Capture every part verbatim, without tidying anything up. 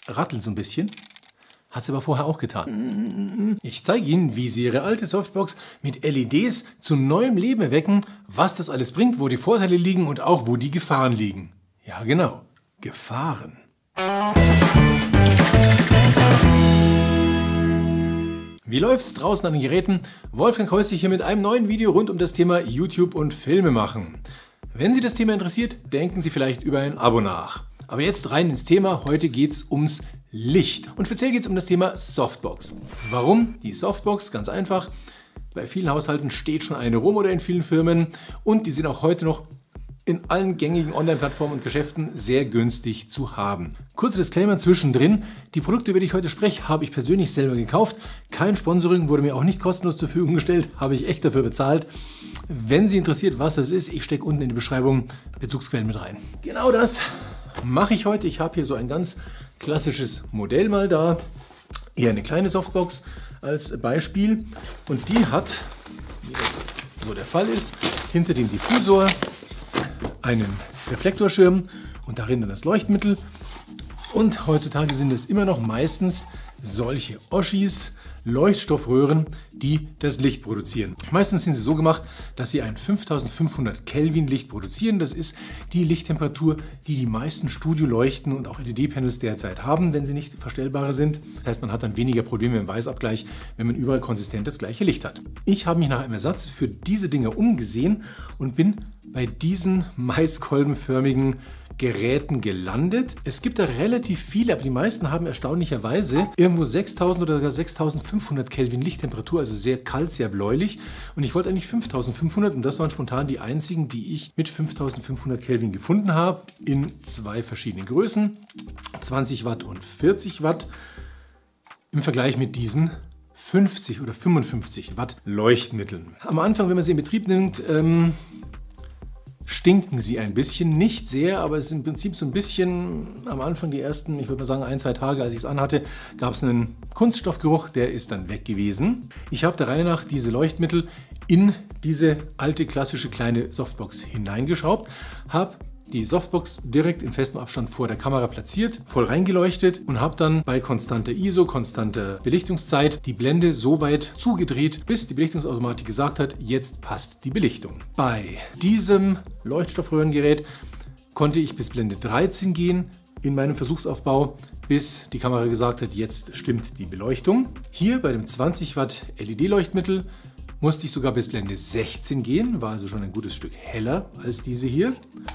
rattelt so ein bisschen. Hat sie aber vorher auch getan. Ich zeige Ihnen, wie Sie Ihre alte Softbox mit L E Ds zu neuem Leben erwecken, was das alles bringt, wo die Vorteile liegen und auch wo die Gefahren liegen. Ja genau, Gefahren. Wie läuft's draußen an den Geräten? Wolfgang Häuslich hier mit einem neuen Video rund um das Thema YouTube und Filme machen. Wenn Sie das Thema interessiert, denken Sie vielleicht über ein Abo nach. Aber jetzt rein ins Thema. Heute geht's ums Licht. Und speziell geht es um das Thema Softbox. Warum? Die Softbox, ganz einfach. Bei vielen Haushalten steht schon eine rum oder in vielen Firmen. Und die sind auch heute noch in allen gängigen Online-Plattformen und Geschäften sehr günstig zu haben. Kurzer Disclaimer zwischendrin. Die Produkte, über die ich heute spreche, habe ich persönlich selber gekauft. Kein Sponsoring, wurde mir auch nicht kostenlos zur Verfügung gestellt. Habe ich echt dafür bezahlt. Wenn Sie interessiert, was das ist, ich stecke unten in die Beschreibung Bezugsquellen mit rein. Genau das mache ich heute. Ich habe hier so ein ganz klassisches Modell mal da, eher eine kleine Softbox als Beispiel, und die hat, wie das so der Fall ist, hinter dem Diffusor einen Reflektorschirm und darin dann das Leuchtmittel, und heutzutage sind es immer noch meistens solche Oschis, Leuchtstoffröhren, die das Licht produzieren. Meistens sind sie so gemacht, dass sie ein fünftausendfünfhundert Kelvin Licht produzieren. Das ist die Lichttemperatur, die die meisten Studioleuchten und auch L E D-Panels derzeit haben, wenn sie nicht verstellbare sind. Das heißt, man hat dann weniger Probleme im Weißabgleich, wenn man überall konsistent das gleiche Licht hat. Ich habe mich nach einem Ersatz für diese Dinge umgesehen und bin bei diesen maiskolbenförmigen Geräten gelandet. Es gibt da relativ viele, aber die meisten haben erstaunlicherweise irgendwo sechstausend oder sogar sechstausendfünfhundert Kelvin Lichttemperatur, also sehr kalt, sehr bläulich. Und ich wollte eigentlich fünftausendfünfhundert, und das waren spontan die einzigen, die ich mit fünftausendfünfhundert Kelvin gefunden habe, in zwei verschiedenen Größen, zwanzig Watt und vierzig Watt, im Vergleich mit diesen fünfzig oder fünfundfünfzig Watt Leuchtmitteln. Am Anfang, wenn man sie in Betrieb nimmt, ähm, stinken sie ein bisschen, nicht sehr, aber es ist im Prinzip so ein bisschen am Anfang, die ersten, ich würde mal sagen ein, zwei Tage, als ich es anhatte, gab es einen Kunststoffgeruch, der ist dann weg gewesen. Ich habe der Reihe nach diese Leuchtmittel in diese alte klassische kleine Softbox hineingeschraubt, habe die Softbox direkt in festem Abstand vor der Kamera platziert, voll reingeleuchtet und habe dann bei konstanter I S O, konstanter Belichtungszeit, die Blende so weit zugedreht, bis die Belichtungsautomatik gesagt hat, jetzt passt die Belichtung. Bei diesem Leuchtstoffröhrengerät konnte ich bis Blende dreizehn gehen in meinem Versuchsaufbau, bis die Kamera gesagt hat, jetzt stimmt die Beleuchtung. Hier bei dem zwanzig Watt L E D-Leuchtmittel musste ich sogar bis Blende sechzehn gehen, war also schon ein gutes Stück heller als diese hier.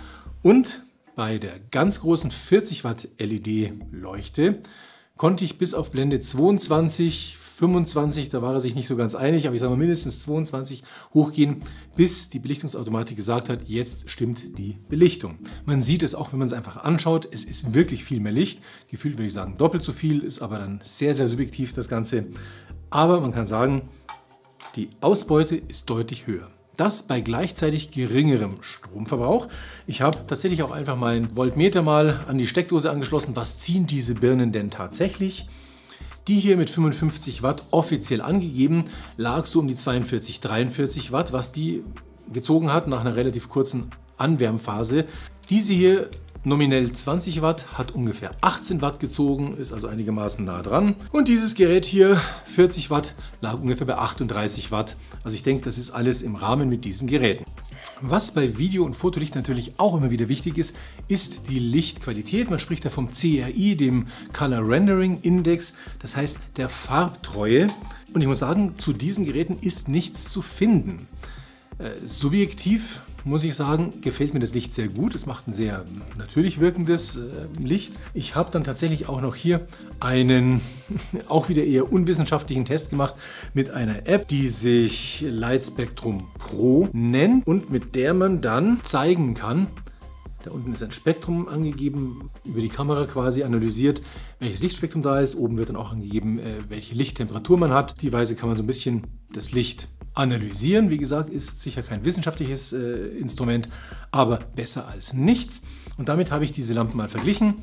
Und bei der ganz großen vierzig Watt L E D-Leuchte konnte ich bis auf Blende zweiundzwanzig, fünfundzwanzig, da war er sich nicht so ganz einig, aber ich sage mal mindestens zweiundzwanzig hochgehen, bis die Belichtungsautomatik gesagt hat, jetzt stimmt die Belichtung. Man sieht es auch, wenn man es einfach anschaut, es ist wirklich viel mehr Licht. Gefühlt würde ich sagen doppelt so viel, ist aber dann sehr, sehr subjektiv das Ganze. Aber man kann sagen, die Ausbeute ist deutlich höher. Das bei gleichzeitig geringerem Stromverbrauch. Ich habe tatsächlich auch einfach meinen Voltmeter mal an die Steckdose angeschlossen. Was ziehen diese Birnen denn tatsächlich? Die hier mit fünfundfünfzig Watt offiziell angegeben, lag so um die zweiundvierzig, dreiundvierzig Watt, was die gezogen hat nach einer relativ kurzen Anwärmphase. Diese hier nominell zwanzig Watt, hat ungefähr achtzehn Watt gezogen, ist also einigermaßen nah dran. Und dieses Gerät hier, vierzig Watt, lag ungefähr bei achtunddreißig Watt. Also ich denke, das ist alles im Rahmen mit diesen Geräten. Was bei Video- und Fotolicht natürlich auch immer wieder wichtig ist, ist die Lichtqualität. Man spricht da vom C R I, dem Color Rendering Index, das heißt der Farbtreue. Und ich muss sagen, zu diesen Geräten ist nichts zu finden. Äh, subjektiv muss ich sagen, gefällt mir das Licht sehr gut. Es macht ein sehr natürlich wirkendes äh, Licht. Ich habe dann tatsächlich auch noch hier einen, auch wieder eher unwissenschaftlichen Test gemacht mit einer App, die sich Light Spectrum Pro nennt und mit der man dann zeigen kann, da unten ist ein Spektrum angegeben, über die Kamera quasi analysiert, welches Lichtspektrum da ist. Oben wird dann auch angegeben, äh, welche Lichttemperatur man hat. Die Weise kann man so ein bisschen das Licht analysieren. Wie gesagt, ist sicher kein wissenschaftliches äh, Instrument, aber besser als nichts. Und damit habe ich diese Lampen mal verglichen.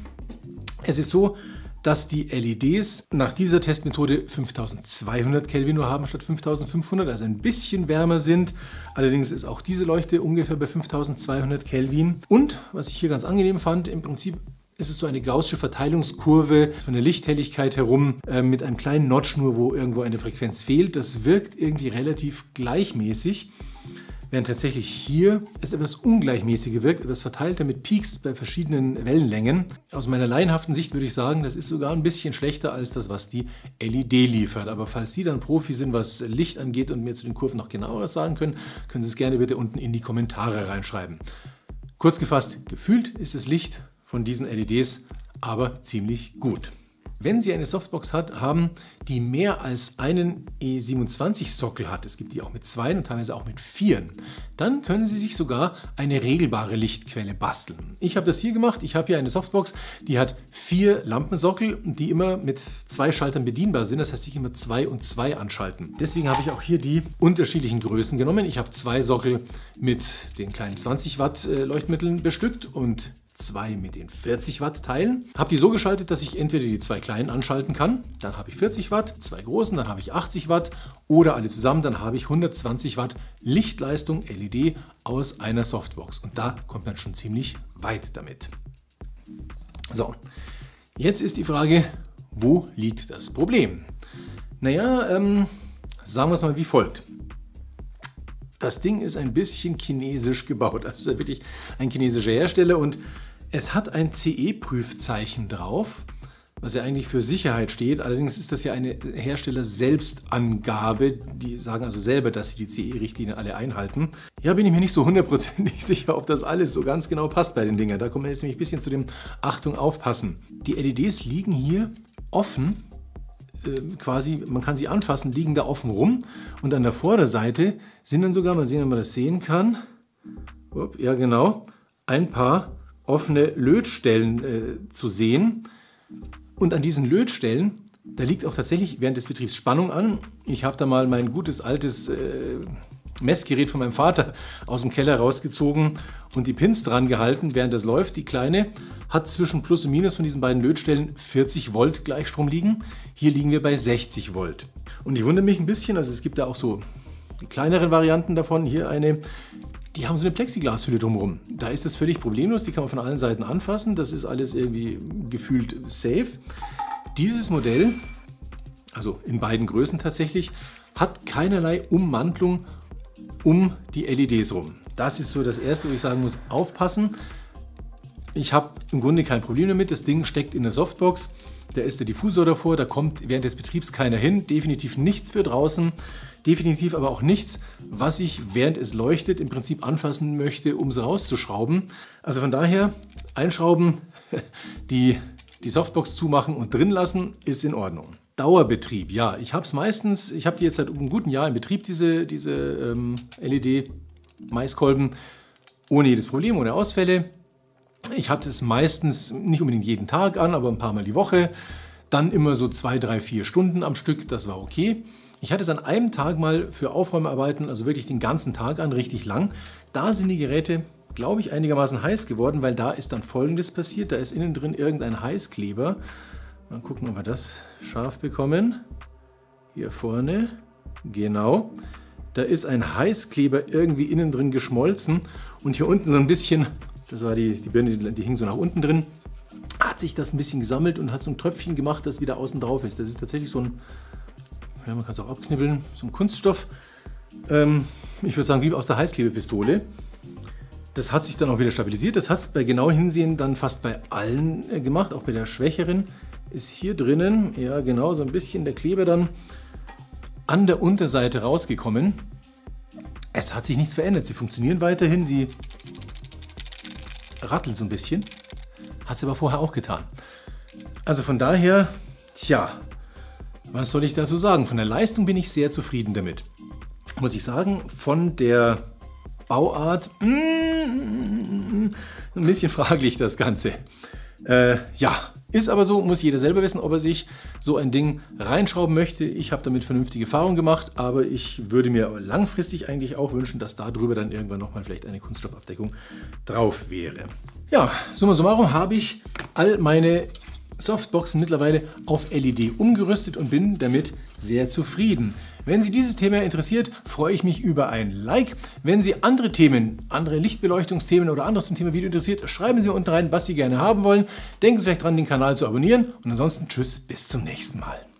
Es ist so, dass die L E Ds nach dieser Testmethode fünftausendzweihundert Kelvin nur haben statt fünftausendfünfhundert, also ein bisschen wärmer sind. Allerdings ist auch diese Leuchte ungefähr bei fünftausendzweihundert Kelvin. Und was ich hier ganz angenehm fand, im Prinzip, ist es so eine gaußsche Verteilungskurve von der Lichthelligkeit herum äh, mit einem kleinen Notch nur, wo irgendwo eine Frequenz fehlt. Das wirkt irgendwie relativ gleichmäßig, während tatsächlich hier es etwas ungleichmäßiger wirkt, etwas verteilter mit Peaks bei verschiedenen Wellenlängen. Aus meiner laienhaften Sicht würde ich sagen, das ist sogar ein bisschen schlechter als das, was die L E D liefert. Aber falls Sie dann Profi sind, was Licht angeht und mir zu den Kurven noch genaueres sagen können, können Sie es gerne bitte unten in die Kommentare reinschreiben. Kurz gefasst, gefühlt ist das Licht von diesen L E Ds aber ziemlich gut. Wenn Sie eine Softbox hat, haben, die mehr als einen E siebenundzwanzig Sockel hat, es gibt die auch mit zwei und teilweise auch mit vier, dann können Sie sich sogar eine regelbare Lichtquelle basteln. Ich habe das hier gemacht. Ich habe hier eine Softbox, die hat vier Lampensockel, die immer mit zwei Schaltern bedienbar sind. Das heißt, ich immer zwei und zwei anschalten. Deswegen habe ich auch hier die unterschiedlichen Größen genommen. Ich habe zwei Sockel mit den kleinen zwanzig Watt Leuchtmitteln bestückt und zwei mit den vierzig Watt Teilen. Habe die so geschaltet, dass ich entweder die zwei kleinen anschalten kann, dann habe ich vierzig Watt, zwei großen, dann habe ich achtzig Watt oder alle zusammen, dann habe ich hundertzwanzig Watt Lichtleistung L E D aus einer Softbox. Und da kommt man schon ziemlich weit damit. So, jetzt ist die Frage, wo liegt das Problem? Naja, ähm, sagen wir es mal wie folgt. Das Ding ist ein bisschen chinesisch gebaut. Das ist wirklich ein chinesischer Hersteller und es hat ein C E-Prüfzeichen drauf, was ja eigentlich für Sicherheit steht. Allerdings ist das ja eine Hersteller-Selbstangabe. Die sagen also selber, dass sie die C E-Richtlinien alle einhalten. Ja, bin ich mir nicht so hundertprozentig sicher, ob das alles so ganz genau passt bei den Dingern. Da kommen wir jetzt nämlich ein bisschen zu dem Achtung, aufpassen. Die L E Ds liegen hier offen. Quasi, man kann sie anfassen, liegen da offen rum und an der Vorderseite sind dann sogar, mal sehen, ob man das sehen kann, ja genau, ein paar offene Lötstellen äh, zu sehen und an diesen Lötstellen, da liegt auch tatsächlich während des Betriebs Spannung an. Ich habe da mal mein gutes altes äh, Messgerät von meinem Vater aus dem Keller rausgezogen und die Pins dran gehalten, während das läuft. Die kleine hat zwischen Plus und Minus von diesen beiden Lötstellen vierzig Volt Gleichstrom liegen. Hier liegen wir bei sechzig Volt. Und ich wundere mich ein bisschen, also es gibt da auch so die kleineren Varianten davon. Hier eine, die haben so eine Plexiglashülle drumherum. Da ist das völlig problemlos, die kann man von allen Seiten anfassen. Das ist alles irgendwie gefühlt safe. Dieses Modell, also in beiden Größen tatsächlich, hat keinerlei Ummantelung um die L E Ds rum. Das ist so das Erste, wo ich sagen muss, aufpassen. Ich habe im Grunde kein Problem damit. Das Ding steckt in der Softbox. Da ist der Diffusor davor, da kommt während des Betriebs keiner hin. Definitiv nichts für draußen. Definitiv aber auch nichts, was ich während es leuchtet im Prinzip anfassen möchte, um es rauszuschrauben. Also von daher einschrauben, die, die Softbox zumachen und drin lassen, ist in Ordnung. Dauerbetrieb, ja, ich habe es meistens, ich habe die jetzt seit einem guten Jahr in Betrieb, diese, diese ähm, L E D-Maiskolben, ohne jedes Problem, ohne Ausfälle. Ich hatte es meistens nicht unbedingt jeden Tag an, aber ein paar Mal die Woche. Dann immer so zwei, drei, vier Stunden am Stück, das war okay. Ich hatte es an einem Tag mal für Aufräumarbeiten, also wirklich den ganzen Tag an, richtig lang. Da sind die Geräte, glaube ich, einigermaßen heiß geworden, weil da ist dann Folgendes passiert. Da ist innen drin irgendein Heißkleber. Mal gucken, ob wir das scharf bekommen. Hier vorne, genau. Da ist ein Heißkleber irgendwie innen drin geschmolzen und hier unten so ein bisschen, das war die, die Birne, die, die hing so nach unten drin, hat sich das ein bisschen gesammelt und hat so ein Tröpfchen gemacht, das wieder außen drauf ist. Das ist tatsächlich so ein, ja, man kann es auch abknibbeln, so ein Kunststoff. Ähm, ich würde sagen, wie aus der Heißklebepistole. Das hat sich dann auch wieder stabilisiert. Das hat es bei genau Hinsehen dann fast bei allen äh, gemacht, auch bei der schwächeren. Ist hier drinnen, ja genau, so ein bisschen der Kleber dann an der Unterseite rausgekommen. Es hat sich nichts verändert. Sie funktionieren weiterhin, sie ratteln so ein bisschen. Hat es aber vorher auch getan. Also von daher, tja, was soll ich dazu sagen? Von der Leistung bin ich sehr zufrieden damit. Muss ich sagen, von der Bauart, mm, ein bisschen fraglich das Ganze. Äh, ja, ist aber so, muss jeder selber wissen, ob er sich so ein Ding reinschrauben möchte. Ich habe damit vernünftige Erfahrungen gemacht, aber ich würde mir langfristig eigentlich auch wünschen, dass da drüber dann irgendwann nochmal vielleicht eine Kunststoffabdeckung drauf wäre. Ja, summa summarum habe ich all meine Softboxen mittlerweile auf L E D umgerüstet und bin damit sehr zufrieden. Wenn Sie dieses Thema interessiert, freue ich mich über ein Like. Wenn Sie andere Themen, andere Lichtbeleuchtungsthemen oder anderes zum Thema Video interessiert, schreiben Sie mir unten rein, was Sie gerne haben wollen. Denken Sie vielleicht dran, den Kanal zu abonnieren und ansonsten tschüss, bis zum nächsten Mal.